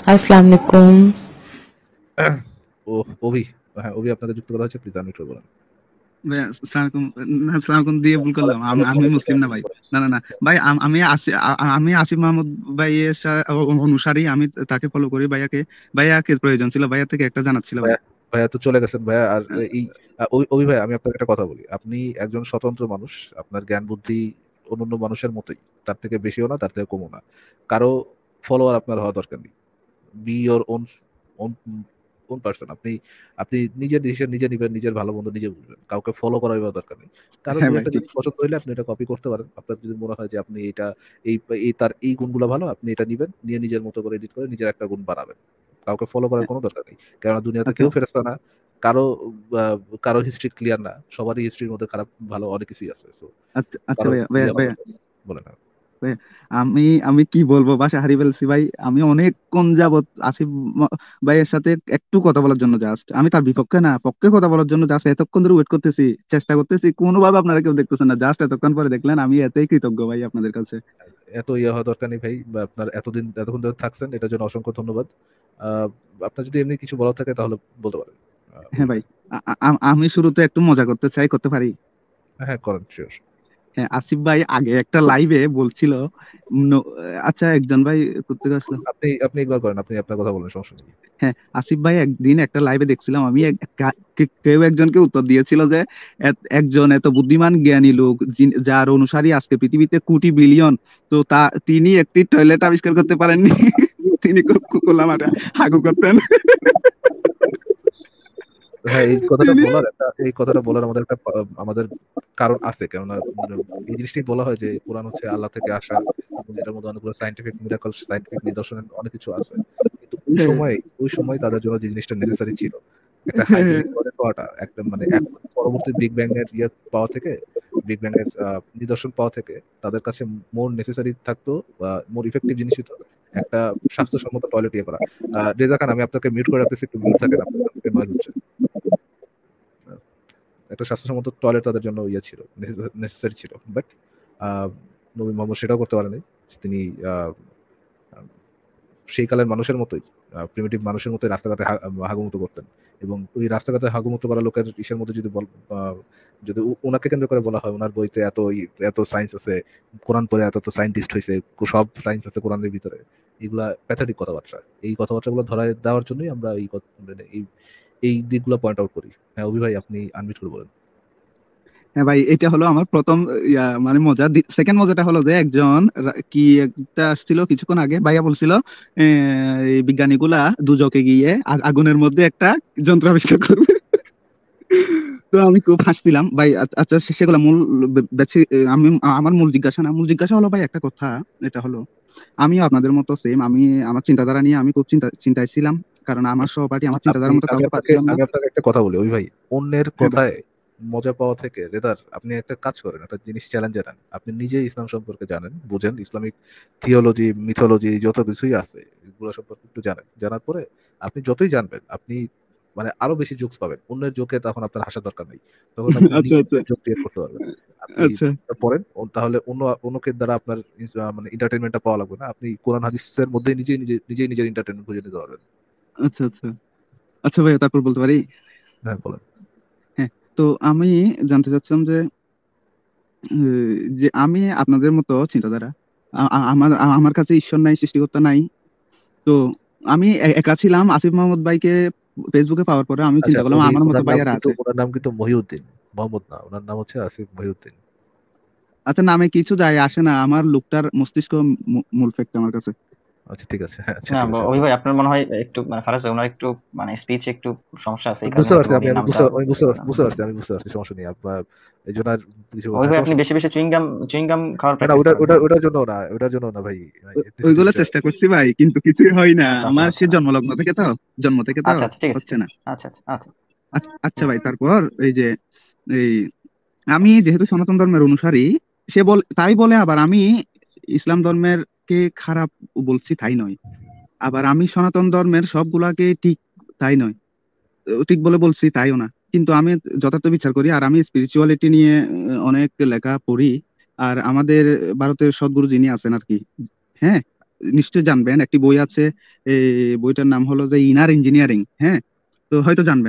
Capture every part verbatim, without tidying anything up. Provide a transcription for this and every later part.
আসসালামু আলাইকুম। ও অভি, হ্যাঁ অভি আপনাকে যুক্ত করা হয়েছে, প্লিজ আনমিউট করে বলেন। ভাই আসসালামু আলাইকুম। না, আসসালামু আলাইকুম দিয়ে ভুল করলাম। আমি আমি মুসলিম না ভাই। না না না ভাই, আম- আমি আসি আ- আমি আসিফ মাহমুদ ভাইয়ের সা- অ- অনুসারী। আমি তাকে ফলো করি। ভাইয়াকে ভাইয়াকে প্রয়োজন ছিল, ভাইয়া থেকে একটা জানার ছিল ভাই। ভাইয়া ভাইয়া তো চলে গেছেন ভাইয়া। আর এই আহ, অভি অভি ভাই, আমি আপনাকে একটা কথা বলি। আপনি একজন স্বতন্ত্র মানুষ, আপনার জ্ঞান বুদ্ধি অন্যান্য মানুষের মতোই, তার থেকে বেশিও না তার থেকে কমও না। কারো ফলোয়ার আপনার হওয়া দরকার নেই। Be your own own own person. আপনি আপনি নিজের ডিসিশন নিজে নিবেন, নিজের ভালো মন্দ নিজে বুঝবেন, কাউকে ফলো করার দরকার নেই। কারো হ্যাঁ দু ভাই, একটা ঠিক। জিনিস পছন্দ হইলে আপনি এটা কপি করতে পারেন। আপনার যদি মনে হয় যে আপনি এটা এই এই তার এই গুণগুলো ভালো, আপনি এটা নিবেন, নিয়ে নিজের মতো করে এডিট করে নিজের একটা গুণ বানাবেন। কাউকে ফলো করার কোনো দরকার নেই, কেননা দুনিয়াতে আচ্ছা কেউ ফেরেশতা না। কারো আহ, কারো হিস্ট্রি ক্লিয়ার না, সবারই হিস্ট্রির মধ্যে খারাপ ভালো অনেক কিছুই আছে। So, আচ্ছা আচ্ছা কারো ভাইয়া ভাইয়া ইয়ে হওয়ার ভাইয়া দরকার নেই। বলেন না। ভাইয়া, আমি আমি কি বলবো, বাসা হারিয়ে ফেলছি ভাই। আমি অনেকক্ষণ যাবত আসিফ ম- ভাইয়ের সাথে একটু কথা বলার জন্য, জাস্ট আমি তার বিপক্ষে না পক্ষে কথা বলার জন্য জাস্ট এতক্ষণ ধরে ওয়েট করতেছি, চেষ্টা করতেছি, কোনোভাবে আপনারা কেউ দেখতেছেন না। জাস্ট এতক্ষণ পরে দেখলেন, আমি এতই কৃতজ্ঞ ভাই আপনাদের কাছে। এত ইয়ে হওয়া দরকার নেই ভাই, বা আপনার এতদিন এতক্ষণ ধরে থাকছেন এটার জন্য অসংখ্য ধন্যবাদ। আহ, আপনার যদি এমনি কিছু বলার থাকে তাহলে বলতে পারেন। আহ, হ্যাঁ অভি ভাই, ভাই। আ- আ- আমি শুরুতে একটু মজা করতে চাই, করতে পারি? হ্যাঁ করেন, শিওর। হ্যাঁ, আসিফ ভাই আগে একটা লাইভে বলছিল ন- আচ্ছা, একজন ভাই কোথেকে আসলো? আপনি আপনি একবার করেন, আপনি আপনার কথা বলেন, সমস্যা নেই। হ্যাঁ, আসিফ ভাই একদিন একটা লাইভে দেখছিলাম আমি, এক- কা- কে- কেউ একজনকে উত্তর দিয়েছিল যে এত- একজন এত বুদ্ধিমান জ্ঞানী লোক, যিনি- যার অনুসারী আজকে পৃথিবীতে কোটি বিলিয়ন, তো তা তিনি একটি টয়লেট আবিষ্কার করতে পারেননি। তিনি খুব খোলা মাঠে হাগু করতেন। হ্যাঁ, এই কথাটা তিনি বলার একটা এই কথাটা বলার আমাদের একটা আহ, আমাদের কারণ আছে, কেননা উম, এই জিনিসটাই বলা হয় যে কোরআন হচ্ছে আল্লাহ থেকে আসা, এবং এটার মধ্যে অনেকগুলো সাইন্টিফিক মিরাকল, সাইন্টিফিক নিদর্শন অনেক কিছু আছে। কিন্তু ওই হ্যাঁ সময় ওই সময় তাদের জন্য যে জিনিসটা নেসেসারি ছিল, একটা হ্যাঁ হাইজেনিক টয়লেট পাওয়াটা, একটা মানে এক- পরবর্তী বিগ ব্যাং এর ইয়ে পাওয়া থেকে, বিগ ব্যাং এর আহ, নিদর্শন পাওয়া থেকে তাদের কাছে মোর নেসেসারি থাকতো, বা মোর ইফেক্টিভ জিনিস হতো একটা স্বাস্থ্যসম্মত টয়লেট ইয়ে করা। আহ, রেজা খান, আমি আপনাকে মিউট করে রাখতেছি, একটু মিউট থাকেন, আপনার নয়েজ হচ্ছে। একটা স্বাস্থ্যসম্মত টয়লেট তাদের জন্য ইয়ে ছিল, নেসেসারি ছিল। বাট নবী মোহাম্মদ সেটাও করতে পারেনি। তিনি আহ, সেই কালের মানুষের মতোই, প্রিমিটিভ মানুষের মতোই রাস্তাঘাটে হা- হাগুমুতু করতেন। এবং ওই রাস্তাঘাটে হাগুমুতু করা লোকের ইসের মধ্যে যদি বল আহ, যদি ও- ওনাকে কেন্দ্র করে বলা হয়, ওনার বইতে এত ই- এত সায়েন্স আছে, কোরআন পড়ে এত তো সায়েন্টিস্ট হয়েছে, সব সায়েন্স আছে কোরআনের ভিতরে, এগুলা প্যাথাটিক কথাবার্তা। এই কথাবার্তাগুলো ধরায় দেওয়ার জন্যই আমরা এই কথা- মানে এই এই দিকগুলো পয়েন্ট আউট করি। হ্যাঁ অভি ভাই, আপনি আনমিউট করে বলেন। হ্যাঁ ভাই, এটা হলো আমার প্রথম ইয়া মানে মজা। সেকেন্ড মজাটা হলো যে একজন রা- কি একটা আসছিল কিছুক্ষণ আগে, ভাইয়া বলছিল আহ, এই বিজ্ঞানীগুলা দুজকে গিয়ে আ- আগুনের মধ্যে একটা যন্ত্র আবিষ্কার করবে। তো আমি খুব হাসছিলাম ভাই। আ- আচ্ছা, সে- সেগুলা মূল বে- বেছে আমি, আমার মূল জিজ্ঞাসা না, মূল জিজ্ঞাসা হলো ভাই একটা কথা। এটা হলো, আমিও আপনাদের মতো সেম, আমি আমার চিন্তাধারা নিয়ে আমি খুব চিন্তা চিন্তায় ছিলাম, কারণ আমার সহপাঠী আমার আপনি চিন্তাধারার মতো আমি কাউকে আপনাকে পাচ্ছিলাম না। আমি আপনাকে একটা কথা বলি ওই ভাই, অন্যের হ্যাঁ ভাই। কথায় মজা পাওয়া থেকে রেদার আপনি একটা কাজ করেন, একটা জিনিস চ্যালেঞ্জে নেন। আপনি নিজে ইসলাম সম্পর্কে জানেন, বুঝেন, ইসলামিক থিওলজি মিথোলজি যত কিছুই আছে এগুলো সম্পর্কে একটু জানেন। জানার পরে আপনি যতই জানবেন, আপনি মানে আরো বেশি জোকস পাবেন। অন্যের জোকে তখন আপনার হাসার দরকার নেই, তখন আপনি আচ্ছা নিজে আচ্ছা জোক ক্রিয়েট করতে পারবেন। আপনি আচ্ছা পড়েন, ও- তাহলে অন্য অন্যকে দ্বারা আপনার ইস- আহ, মানে এন্টারটেনমেন্টটা পাওয়া লাগবে না। আপনি কোরআন হাদিসের মধ্যে নিজেই নিজে নিজেই নিজের এন্টারটেনমেন্ট খুঁজে নিতে পারবেন। আচ্ছা আচ্ছা আচ্ছা ভাই, তারপর বলতে পারি? হ্যাঁ বলেন। হ্যাঁ, তো আমি জানতে চাচ্ছিলাম যে আহ, যে আমি আপনাদের মতো চিন্তাধারা, আ- আ- আমার আ- আমার কাছে ঈশ্বর নাই, সৃষ্টিকর্তা নাই। তো আমি এ- একা ছিলাম। আসিফ মাহমুদ ভাইকে ফেসবুকে পাওয়ার পরে আমি আচ্ছা চিন্তা করলাম উনি, আমার মতো ওনার নাম ভাইয়ারা কিন্তু আছে। ওনার নাম কিন্তু মহিউদ্দিন, মোহাম্মদ না, ওনার নাম হচ্ছে আসিফ মহিউদ্দিন। আচ্ছা, নামে কিছু যায় আসে না, আমার লোকটার মস্তিষ্ক মূ- মূল ফ্যাক্ট আমার কাছে। আচ্ছা ঠিক আছে, হ্যাঁ আচ্ছা না ঠিক আছে, ব- ওই আপনি ভাই আপনার মনে হয় একটু মানে ফারাজ ভাই ওনার একটু মানে স্পিচ একটু সমস্যা আছে, এই কারণে বুঝতে হয়তো পারছি। আমি উনি আমি নামটা বুঝতে আমি বুঝতে আহ, পারছি বুঝতে পারছি আমি বুঝতে পারছি, সমস্যা নেই আপনার। এই জন্য আর কিছু ওই হ্যাঁ, ভাই আপনি সমস্যা নেই। বেশি বেশি চুইংগাম চুইংগাম খাওয়ার না না, প্র্যাকটিস ওটা করেন ওটা হ্যাঁ। ওটার জন্য না, ওটার জন্য না ভাই, ও- এথনিসিটি ওইগুলো বিষয়। চেষ্টা করছি ভাই, কিন্তু কিছুই হয় না। আচ্ছা আচ্ছা আমার সে আচ্ছা জন্মলগ্ন থেকে তো, জন্ম থেকে তো আচ্ছা আচ্ছা ঠিক আছে হচ্ছে ঠিক না। আছে আচ্ছা আচ্ছা আচ্ছা আচ্ছা আচ্ছা ভাই, তারপর এই যে এই আমি যেহেতু সনাতন ধর্মের অনুসারী, সে বল তাই বলে আবার আমি ইসলাম ধর্মের কে খারাপ বলছি তাই নয়, আবার আমি সনাতন ধর্মের সবগুলাকে ঠিক তাই নয়, ও ঠিক বলে বলছি তাইও না। কিন্তু আমি যথার্থ বিচার করি, আর আমি স্পিরিচুয়ালিটি নিয়ে আহ, অনেক লেখা পড়ি। আর আমাদের ভারতের সদ্গুরু যিনি আছেন আর কি, হ্যাঁ, নিশ্চয় জানবেন, একটি বই আছে, এই বইটার নাম হলো যে ইনার ইঞ্জিনিয়ারিং। হ্যাঁ, তো হয়তো জানবেন।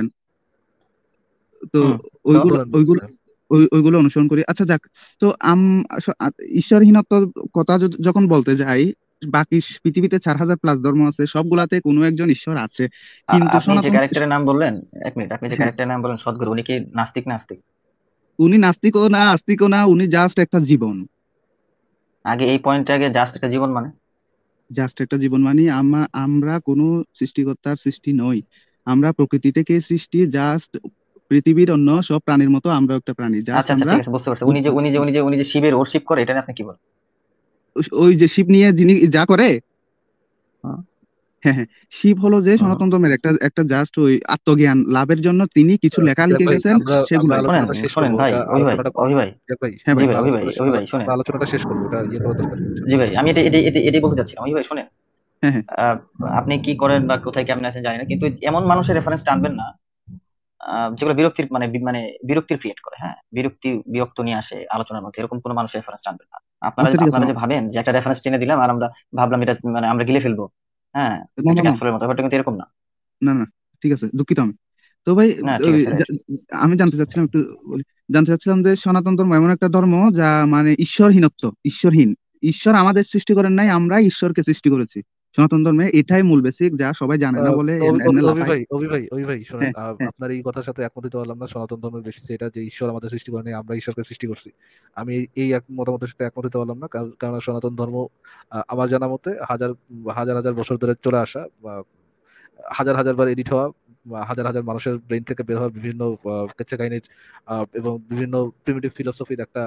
তো হুম তো ওইগুলো বলেন ওইগুলো হ্যাঁ। ওই- ওইগুলো অনুসরণ করি। আচ্ছা যাক, তো আম আস- আ- ঈশ্বরহীনতার কথা য- যখন বলতে যাই, বাকি স- পৃথিবীতে চার হাজার প্লাস ধর্ম আছে, সবগুলাতে কোনো একজন ঈশ্বর আছে, আ- কিন্তু আপনি যে সনাতন। ক্যারেক্টারের নাম বললেন, এক মিনিট, আপনি যে হ্যাঁ, ক্যারেক্টারের নাম বললেন সদ্গুরু, উনি কি নাস্তিক না আস্তিক? উনি নাস্তিকও না আস্তিকও না, উনি জাস্ট একটা জীবন। আগে এই পয়েন্টটা, আগে জাস্ট একটা জীবন মানে? জাস্ট একটা জীবন মানে আমরা আমরা কোনো সৃষ্টিকর্তার সৃষ্টি নই, আমরা প্রকৃতি থেকে সৃষ্টি। জাস্ট পৃথিবীর অন্য সব প্রাণীর মতো আমরা একটা প্রাণী, জাস্ট আচ্ছা আচ্ছা, আমরা ঠিক আছে, বুঝতে পারছি। উনি বুদ্ধ। যে উনি যে উনি যে উনি যে শিবের ওরশিপ করে, এটা নিয়ে আপনি কি বলেন? ওই যে শিব নিয়ে যিনি যা করে, হুম। হ্যাঁ হ্যাঁ, শিব হলো যে হুম হুম। সনাতন ধর্মের একটা একটা জাস্ট ওই আত্মজ্ঞান লাভের জন্য তিনি কিছু লেখা জিয়াদ লিখে ভাই, গেছেন, আমরা আমরা সেগুলাই। শোনেন আলোচনাটা শেষ শোনেন করবো, ভাই, এটা অভি ভাই, আলোচনাটা অভি ভাই, জিয়াদ ভাই, হ্যাঁ জি ভাই। আমরা ভাই, অভি ভাই, আলোচনাটা অভি শে- ভাই শোনেন। আমরা আলোচনাটা শেষ করবো, এটা ইয়ে করার দরকার নেই বুঝছেন? জি ভাই, আমি এটা এটা এটা এটাই বলতে চাচ্ছিলাম। অভি ভাই শোনেন, হ্যাঁ হ্যাঁ আহ, আপনি কি করেন বা কোথায় কেমন আছেন জানি না, কিন্তু এমন মানুষের রেফারেন্স টানবেন না আহ, যেগুলো বিরক্তির মানে বি- মানে বিরক্তির ক্রিয়েট করে, হ্যাঁ, বিরক্তি বিরক্ত নিয়ে আসে আলোচনার মধ্যে, এরকম কোনো মানুষের রেফারেন্স টানবেন না। আপনারা আচ্ছা ঠিক আছে। আপনারা যে ভাবেন যে একটা রেফারেন্স টেনে দিলাম আর আমরা ভাবলাম এটা মানে আমরা গিলে ফেলবো, হ্যাঁ, না একটা না না ক্যাপসুলের মতো, ব্যাপারটা কিন্তু এরকম না। না না, ঠিক আছে, দুঃখিত আমি। তো ভাই, না ঠিক ওই আছে, রাইট। জা- আমি জানতে চাচ্ছিলাম একটু বলি, জানতে চাচ্ছিলাম যে সনাতন ধর্ম এমন একটা ধর্ম যা মানে ঈশ্বরহীনত্ব, ঈশ্বরহীন। ঈশ্বর আমাদের সৃষ্টি করেন নাই, আমরা ঈশ্বরকে সৃষ্টি করেছি। সনাতন ধর্মে এটাই মূল বেসিক, যা সবাই জানে না আহ, বলে অভি এম- অভি- এমনি অভি লাফায়। ভাই, অভি ভাই, অভি ভাই শোনেন, হ্যাঁ আহ, হ্যাঁ আপনার এই কথার সাথে একমত হতে পারলাম না। সনাতন ধর্মের বেশি এটা যে ঈশ্বর আমাদের সৃষ্টি করেনি, আমরা ঈশ্বরকে সৃষ্টি করছি। আমি এই এই এক মতামতের সাথে একমত হতে পারলাম না, কারণ কারণ সনাতন ধর্ম আহ, আমার জানা মতে হাজার হাজার হাজার বছর ধরে চলে আসা, বা হাজার হাজার বার এডিট হওয়া, বা হাজার হাজার মানুষের ব্রেন থেকে বের হওয়া বিভিন্ন আহ, কেচ্চা কাহিনীর আহ, এবং বিভিন্ন প্রিমিটিভ ফিলোসফির একটা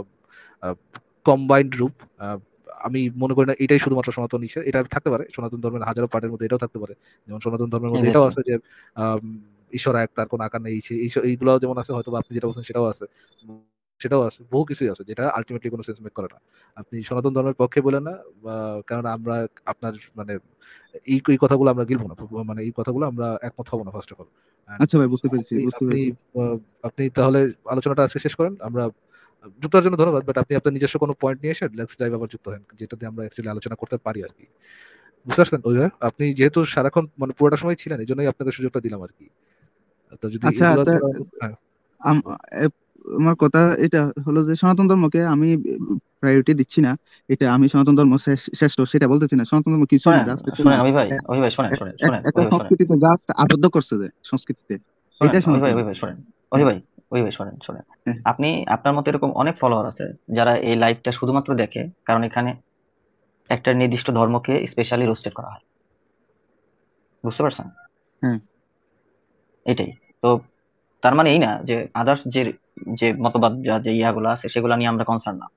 কম্বাইন্ড রূপ। আহ, আমি মনে করি না এটাই শুধুমাত্র সনাতন ঈশ্বর, এটা থাকতে পারে সনাতন ধর্মের হাজারো পার্টের মধ্যে, এটাও থাকতে পারে। যেমন সনাতন ধর্মের মধ্যে এটাও এক্স্যাক্টলি। আছে যে আম, ঈশ্বর এক, তার কোনো আকার নেই, সে- এই এইগুলো যেমন আছে, হয়তো বা আপনি যেটা বলছেন সেটাও আছে, উম, সেটাও আছে, বহু কিছুই আছে যেটা আলটিমেটলি কোনো সেন্স মেক করে না। আপনি সনাতন ধর্মের পক্ষে বলেন না, বা কারণ আমরা আপনার মানে এই এই কথাগুলো আমরা গিলবো না, মানে এই কথাগুলো আমরা একমত হবো না ফার্স্ট অফ অল। আচ্ছা ভাই, বুঝতে পেরেছি আপনি বুঝতে আপনি পেরেছি। আহ, আপনি তাহলে আলোচনাটা আজকে শেষ করেন। আমরা যুক্ত হওয়ার জন্য ধন্যবাদ, বাট আপনি আপনার নিজস্ব কোনো পয়েন্ট নিয়ে এসে নেক্সট লাইভ আবার যুক্ত হন, যেটাতে আমরা অ্যাকচুয়ালি আলোচনা করতে পারি আর কি। বুঝতে পারছেন ওই ভাই? আপনি যেহেতু সারাক্ষণ মানে পুরোটা সময় ছিলেন, এই জন্যই আপনাকে সুযোগটা দিলাম আর কি। তো যদি আচ্ছা এগুলো তা, ছাড়া, হ্যাঁ আম- এ- আমার কথা এটা হলো যে সনাতন ধর্মকে আমি প্রায়োরিটি দিচ্ছি না। এটা আমি সনাতন ধর্ম শ্রেষ- শ্রেষ্ঠ সেটা বলতেছি না, সনাতন ধর্ম কিছুই না, শোনেন জাস্ট একটা শোনেন অভি ভাই, অভি ভাই শোনেন এ- শোনেন এ- শোনেন একটা অভি ভাই শোনেন সংস্কৃতিতে জাস্ট আবদ্ধ করছে, যে সংস্কৃতিতে, শোনেন এটাই অভি সনাতন ভাই, অভি ধর্ম। ভাই শোনেন, অভি হ্যাঁ ভাই, অভি ভাই শোনেন শোনেন। হ্যাঁ আপনি আপনার মতো এরকম অনেক ফলোয়ার আছে যারা এই লাইভটা শুধুমাত্র দেখে কারণ এখানে একটা নির্দিষ্ট ধর্মকে স্পেশালি রোস্টেড করা হয়, বুঝতে পারছেন? হ্যাঁ। এটাই তো। তার মানে এই না যে আদার্স যে যে মতবাদ যা যে ইয়াগুলো আছে সেগুলো নিয়ে আমরা কনসার্ন না,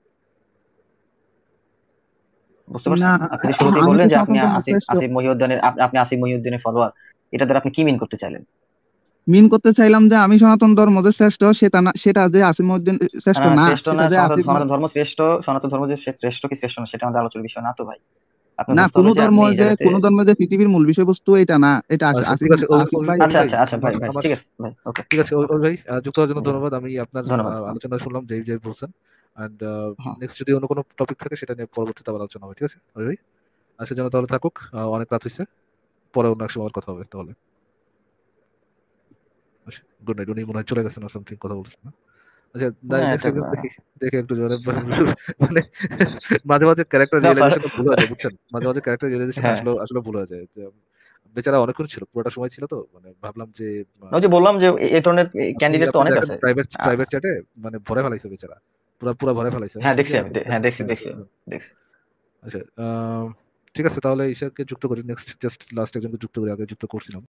বুঝতে না, পারছেন? আপনি যে শুরুতেই আমি তো বললেন যে আপনি সনাতন ধর্ম আসিফ শ্রেষ্ঠ আসিফ মহিউদ্দিনের আপ- আপনি আসিফ মহিউদ্দিনের ফলোয়ার, এটা দ্বারা আপনি কি মিন করতে চাইলেন? মিন করতে চাইলাম যে আমি সনাতন ধর্ম যে শ্রেষ্ঠ সেটা না, সেটা যে আসিমউদ্দিন শ্রেষ্ঠ না না, শ্রেষ্ঠ না, সেটা যে সনাতন আসিফ সনাতন মহ- ধর্ম শ্রেষ্ঠ, সনাতন ধর্ম যে সে- শ্রেষ্ঠ কি শ্রেষ্ঠ না সেটা আমাদের আলোচনার বিষয় না তো ভাই। আপনি না, বুঝতে কোন হবে যে ধর্ম আপনি এই যে জায়গাতে। কোন ধর্ম যে পৃথিবীর মূল বিষয়বস্তু এটা না, এটা আসি- আচ্ছা ঠিক আসিফ আছে, অভি আসিফ অভি- ভাই। অভি আচ্ছা ভাই, আচ্ছা আচ্ছা ভাই আমার ভাই আমার ঠিক আছে ভাই, ওকে। ঠিক আছে, অভি ভাই, আহ, যুক্ত হওয়ার জন্য জি ধন্যবাদ। আমি আপনার ধন্যবাদ। আহ, আলোচনা শুনলাম, যে যে বলছেন। অ্যান্ড হ্যাঁ নেক্সট যদি অন্য কোনো টপিক থাকে সেটা নিয়ে পরবর্তীতে আবার আলোচনা হবে, ঠিক আছে অভি ভাই? আজকের জন্য তাহলে থাকুক, আহ, অনেক রাত হয়েছে, পরে অন্য এক সময় আবার কথা হবে তাহলে। Good night. উনি মনে হয় চলে গেছেন আর সামথিং, কথা বলতেছেন না। আচ্ছা, না নেক্সট এটা একজন আহ, দেখি, দেখি একটু জোরে মানে মাঝে মাঝে ক্যারেক্টার না ফার- রিয়েলাইজেশন ভুল হয়ে যায় বুঝছেন, মাঝে মাঝে ক্যারেক্টার রিয়েলাইজেশন হ্যাঁ আসলে আসলে ভুল হয়ে যায় যে বেচারা অনেকক্ষণ ছিল, পুরোটা সময় ছিল, তো মানে ভাবলাম যে ওই আহ, যে বললাম যে এ- এই ধরনের আপনি ক্যান্ডিডেট তো আপনি অনেক দেখেন আছে। প্রাইভেট আহ, প্রাইভেট চ্যাটে মানে ভরে ফেলাইছে বেচারা, পুরো পুরো ভরে ফেলাইছে, হ্যাঁ বুঝছেন দেখছি যে আমি আমি দে- যাই, হ্যাঁ দেখছি ঠিক আছে। দেখছি দেখছি। আচ্ছা, আহ, ঠিক আছে, তাহলে ঈশাকে যুক্ত করি, নেক্সট জাস্ট লাস্ট একজনকে যুক্ত করি, আগে যুক্ত করছিলাম।